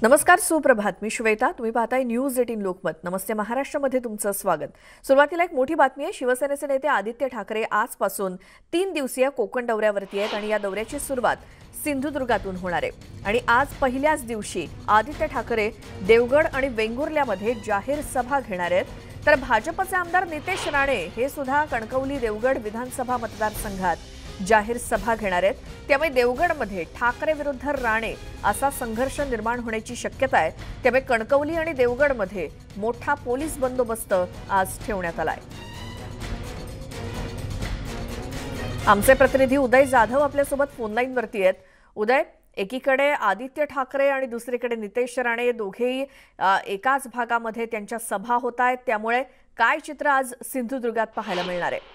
नमस्कार, सुप्रभात. मी श्वेता. तुम्ही पाहताय न्यूज 18 लोकमत. नमस्ते महाराष्ट्रामध्ये तुमचं स्वागत. सुरुवातीला एक मोठी बातमी आहे. शिवसेनेचे नेते आदित्य ठाकरे आजपासून 3 दिवसीय कोकण दौऱ्यावरती आहेत आणि या दौऱ्याची सुरुवात सिंधुदुर्गातून होणार आहे. आणि आज पहिल्याच दिवशी आदित्य ठाकरे देवगड आणि वेंगुर्ल्यामध्ये जाहीर सभा घेणार आहेत. तर भाजपचे आमदार नितेश राणे हे सुद्धा कणकवली देवगड विधानसभा मतदारसंघात जाहीर सभा घेणार आहेत. त्यामुळे देवगडमध्ये ठाकरे विरुद्ध राणे असा संघर्ष निर्माण होण्याची शक्यता आहे. त्यामुळे कणकवली आणि देवगडमध्ये मोठा पोलीस बंदोबस्त आज ठेवण्यात आलाय. आमचे प्रतिनिधी उदय जाधव आपल्यासोबत फोनलाईन वरती आहेत. उदय, एकीकडे आदित्य ठाकरे आणि दुसरीकडे नितेश राणे दोघेही एकाच भागामध्ये त्यांच्या सभा होत आहेत. त्यामुळे काय चित्र आज सिंधुदुर्गात पाहायला मिळणार आहे?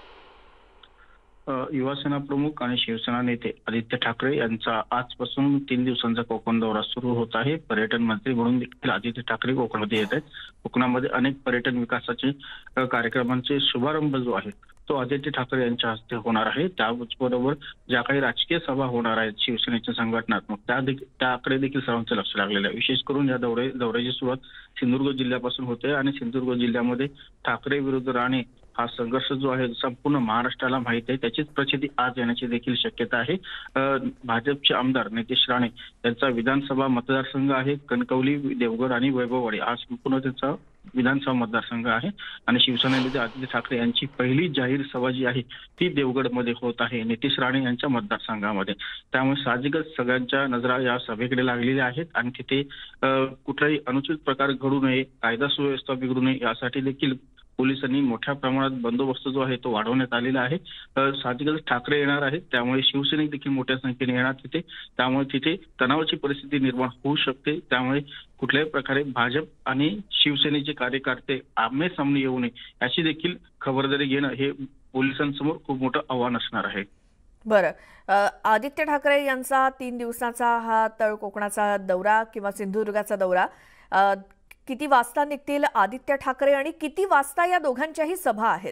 युवासेना प्रमुख आणि शिवसेना नेते आदित्य ठाकरे यांचा आजपासून 3 दिवसांचा कोकण दौरा सुरू होत आहे. पर्यटन मंत्री म्हणून देखील आदित्य ठाकरे कोकणामध्ये येत आहेत. कोकणामध्ये अनेक पर्यटन विकासाचे कार्यक्रमांचे शुभारंभ जो आहे तो आदित्य ठाकरे यांच्या हस्ते होणार आहे. त्याचबरोबर ज्या काही राजकीय सभा होणार आहेत शिवसेनेच्या संघटनात्मक त्याकडे देखील सर्वांचं लक्ष लागलेलं आहे. विशेष करून या दौऱ्याची सुरुवात सिंधुदुर्ग जिल्ह्यापासून होते आणि सिंधुदुर्ग जिल्ह्यामध्ये ठाकरे विरुद्ध राणे हा संघर्ष जो आहे संपूर्ण महाराष्ट्राला माहिती आहे. त्याचीच प्रचिती आज येण्याची देखील शक्यता आहे. भाजपचे आमदार नितेश राणे यांचा विधानसभा मतदारसंघ आहे कणकवली, देवगड आणि वैभववाडी हा संपूर्ण त्यांचा विधानसभा मतदारसंघ आहे. आणि शिवसेना नेते आदित्य ठाकरे यांची पहिली जाहीर सभा जी आहे ती देवगडमध्ये होत आहे नितेश राणे यांच्या मतदारसंघामध्ये. त्यामुळे साहजिकच सगळ्यांच्या नजरा या सभेकडे लागलेल्या आहेत आणि तिथे कुठलाही अनुचित प्रकार घडू नये, कायदा सुव्यवस्था बिघडू नये यासाठी देखील पोलिसांनी मोठ्या प्रमाणात बंदोबस्त जो आहे तो वाढवण्यात आलेला आहे. साहजिकच ठाकरे येणार आहेत त्यामुळे शिवसैनिक देखील मोठ्या संख्येने येणार तिथे. त्यामुळे तिथे तणावाची परिस्थिती निर्माण होऊ शकते. त्यामुळे कुठल्याही प्रकारे भाजप आणि शिवसेनेचे कार्यकर्ते आमने सामने येऊ नये याची देखील खबरदारी घेणं हे पोलिसांसमोर खूप मोठं आव्हान असणार आहे. बरं, आदित्य ठाकरे यांचा 3 दिवसाचा हा तळ कोकणाचा दौरा किंवा सिंधुदुर्गाचा दौरा किती वाजता निघतील आदित्य ठाकरे आणि किती वाजता या दोघांच्याही सभा आहेत?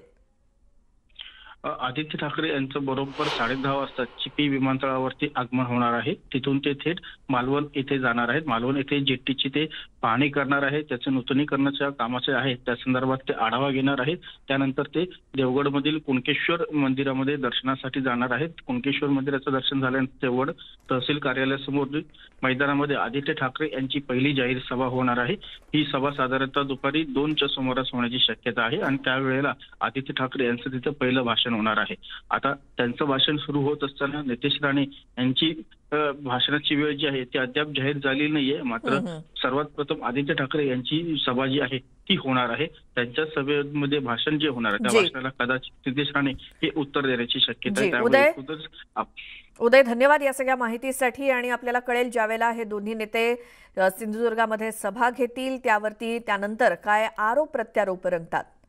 आदित्य ठाकरे यांचं बरोबर 10:30 वाजता चिपी विमानतळावरती आगमन होणार आहे. तिथून ते थेट मालवण येथे जाणार आहेत. मालवण येथे जेट्टीची ते पाहणी करणार आहेत. त्याचे नूतनीकरणाच्या कामाचे आहे त्या संदर्भात ते आढावा घेणार आहेत. त्यानंतर ते देवगडमधील कुणकेश्वर मंदिरामध्ये दर्शनासाठी जाणार आहेत. कुणकेश्वर मंदिराचं दर्शन झाल्यानंतर देवगड तहसील कार्यालयासमोर मैदानामध्ये आदित्य ठाकरे यांची पहिली जाहीर सभा होणार आहे. ही सभा साधारणतः दुपारी 2च्या सुमारास होण्याची शक्यता आहे आणि त्यावेळेला आदित्य ठाकरे यांचं तिथं पहिलं भाषण होणार आहे. आता त्यांचं भाषण सुरू होत असताना नितेश राणे यांची भाषणाची वेळ जी आहे ती अद्याप जाहीर झालेली नाहीये. मात्र सर्वात प्रथम आदित्य ठाकरे यांची सभा जी आहे ती होणार आहे. त्यांच्या सभेमध्ये भाषण जे होणार आहे त्या भाषणाला कदाचित नितेश राणे हे उत्तर देण्याची शक्यता आहे. त्यामुळे उदय, धन्यवाद या सगळ्या माहितीसाठी. आणि आपल्याला कळेल ज्यावेळेला हे दोन्ही नेते सिंधुदुर्गामध्ये सभा घेतील त्यावरती त्यानंतर काय आरोप प्रत्यारोप रंगतात.